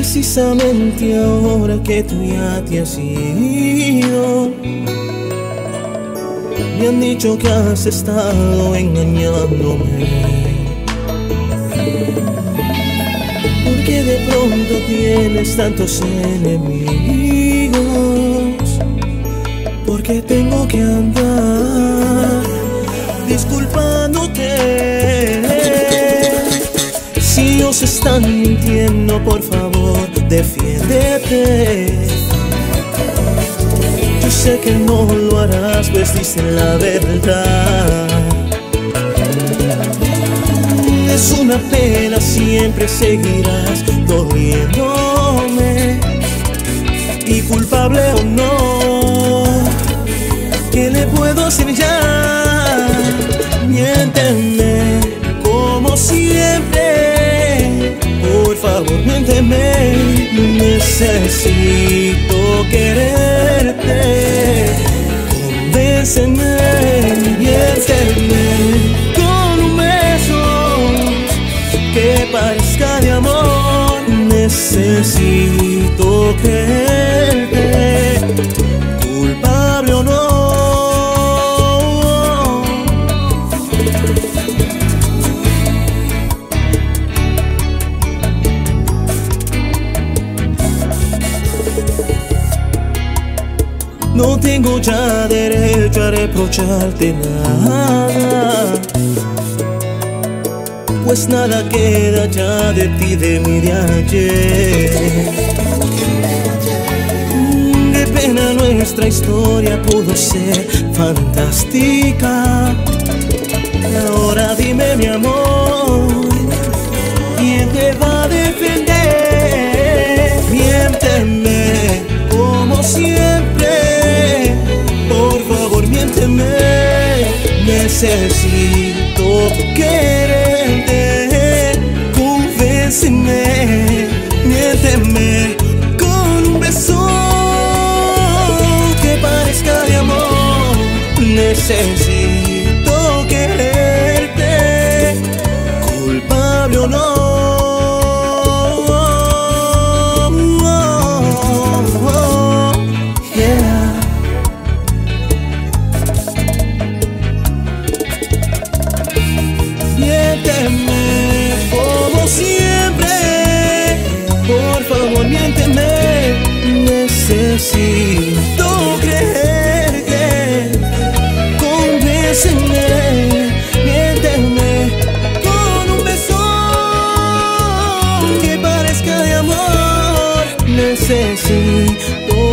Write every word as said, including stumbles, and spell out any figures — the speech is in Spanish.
Precisamente ahora que tú ya te has ido, me han dicho que has estado engañándome, porque de pronto tienes tantos enemigos, porque tengo que andar disculpándote. Si ellos están mintiendo, por favor, defiéndete. Yo sé que no lo harás, pues dicen la verdad. Es una pena, siempre seguirás doliéndome. Y culpable o no, ¿qué le puedo hacer ya? Miénteme como siempre. Por favor, miénteme, necesito quererte. Convénceme, miénteme con un beso que parezca de amor. Necesito creerte, culpable o no. No tengo ya derecho a reprocharte nada, pues nada queda ya de ti, de mí, de ayer. Qué pena, nuestra historia pudo ser fantástica. Y ahora dime, mi amor, ¿quién te va a defender? Miénteme como siempre. Por favor, miénteme, necesito quererte. Convénceme, miénteme con un beso que parezca de amor. Necesito quererte, culpable o no. Miénteme como siempre, por favor, miénteme. Necesito creerte. Convénceme, miénteme con un beso que parezca de amor. Necesito